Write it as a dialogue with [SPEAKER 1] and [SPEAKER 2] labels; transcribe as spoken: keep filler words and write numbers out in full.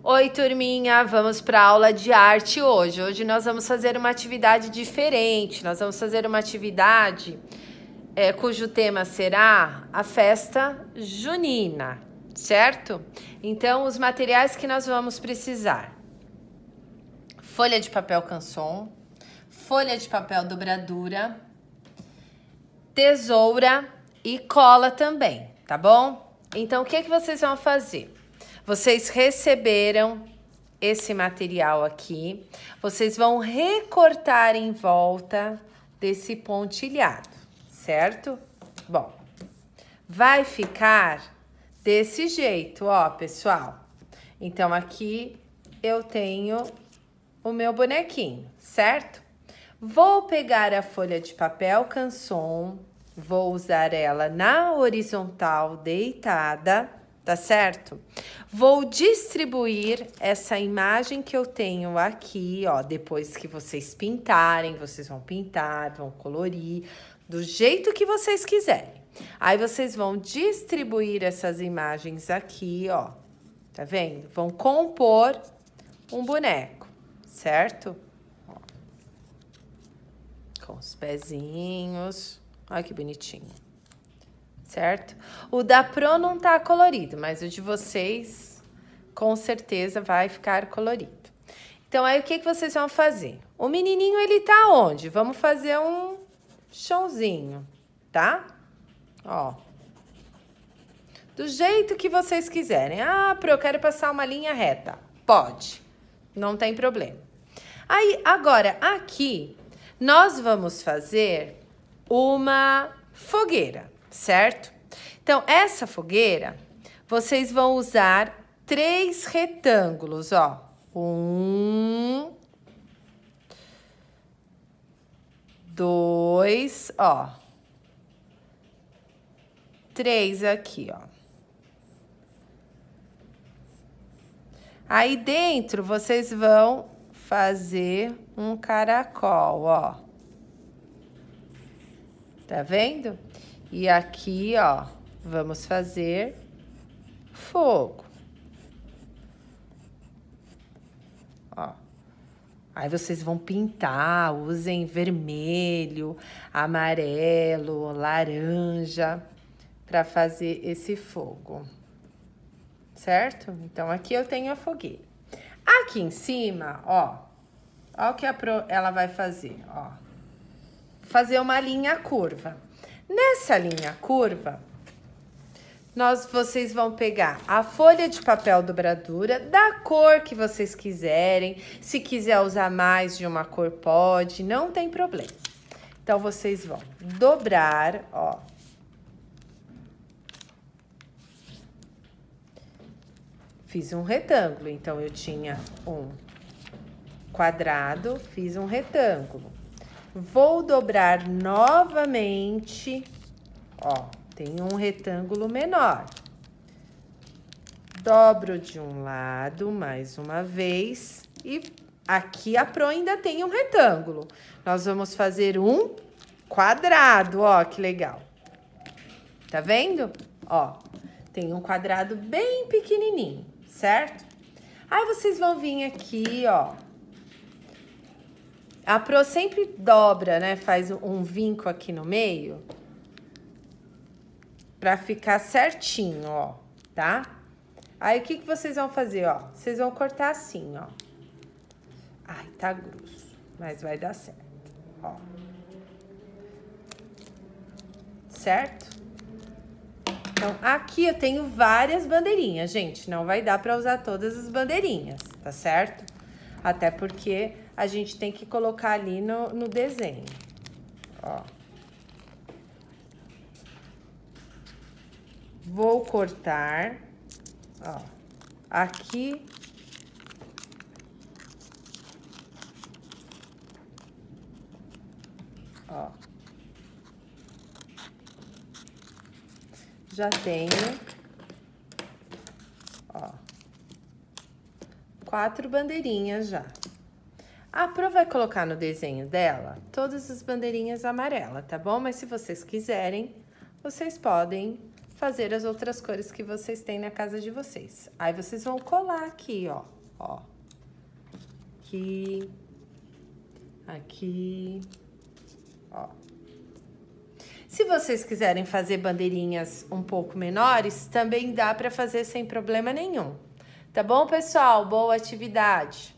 [SPEAKER 1] Oi, turminha, vamos para a aula de arte hoje. Hoje nós vamos fazer uma atividade diferente. Nós vamos fazer uma atividade é, cujo tema será a festa junina, certo? Então, os materiais que nós vamos precisar: folha de papel canson, folha de papel dobradura, tesoura e cola também, tá bom? Então, o que que vocês vão fazer? Vocês receberam esse material aqui, vocês vão recortar em volta desse pontilhado, certo? Bom, vai ficar desse jeito, ó, pessoal. Então, aqui eu tenho o meu bonequinho, certo? Vou pegar a folha de papel canson, vou usar ela na horizontal deitada, tá certo? Vou distribuir essa imagem que eu tenho aqui, ó, depois que vocês pintarem, vocês vão pintar, vão colorir, do jeito que vocês quiserem. Aí vocês vão distribuir essas imagens aqui, ó, tá vendo? Vão compor um boneco, certo? Ó. Com os pezinhos, olha que bonitinho. Certo? O da Pro não tá colorido, mas o de vocês com certeza vai ficar colorido. Então, aí o que que vocês vão fazer? O menininho, ele tá onde? Vamos fazer um chãozinho, tá? Ó. Do jeito que vocês quiserem. Ah, Pro, eu quero passar uma linha reta. Pode. Não tem problema. Aí, agora, aqui, nós vamos fazer uma fogueira. Certo? Então, essa fogueira, vocês vão usar três retângulos, ó. Um, dois, ó. Três aqui, ó. Aí dentro, vocês vão fazer um caracol, ó. Tá vendo? E aqui, ó, vamos fazer fogo. Ó. Aí vocês vão pintar, usem vermelho, amarelo, laranja para fazer esse fogo. Certo? Então, aqui eu tenho a fogueira. Aqui em cima, ó, ó o que a Pro, ela vai fazer, ó. Fazer uma linha curva. Nessa linha curva, nós, vocês vão pegar a folha de papel dobradura da cor que vocês quiserem. Se quiser usar mais de uma cor, pode, não tem problema. Então, vocês vão dobrar, ó. Fiz um retângulo, então eu tinha um quadrado, fiz um retângulo. Vou dobrar novamente, ó, tem um retângulo menor. Dobro de um lado mais uma vez e aqui a Pro ainda tem um retângulo. Nós vamos fazer um quadrado, ó, que legal. Tá vendo? Ó, tem um quadrado bem pequenininho, certo? Aí vocês vão vir aqui, ó. A Pro sempre dobra, né? Faz um vinco aqui no meio. Pra ficar certinho, ó. Tá? Aí, o que que vocês vão fazer, ó? Vocês vão cortar assim, ó. Ai, tá grosso. Mas vai dar certo. Ó. Certo? Então, aqui eu tenho várias bandeirinhas, gente. Não vai dar pra usar todas as bandeirinhas, tá certo? Até porque a gente tem que colocar ali no, no desenho, ó. Vou cortar, ó, aqui. Ó. Já tenho, ó, quatro bandeirinhas já. A Pro vai colocar no desenho dela todas as bandeirinhas amarelas, tá bom? Mas se vocês quiserem, vocês podem fazer as outras cores que vocês têm na casa de vocês. Aí vocês vão colar aqui, ó. ó. Aqui, aqui, ó. Se vocês quiserem fazer bandeirinhas um pouco menores, também dá para fazer sem problema nenhum. Tá bom, pessoal? Boa atividade!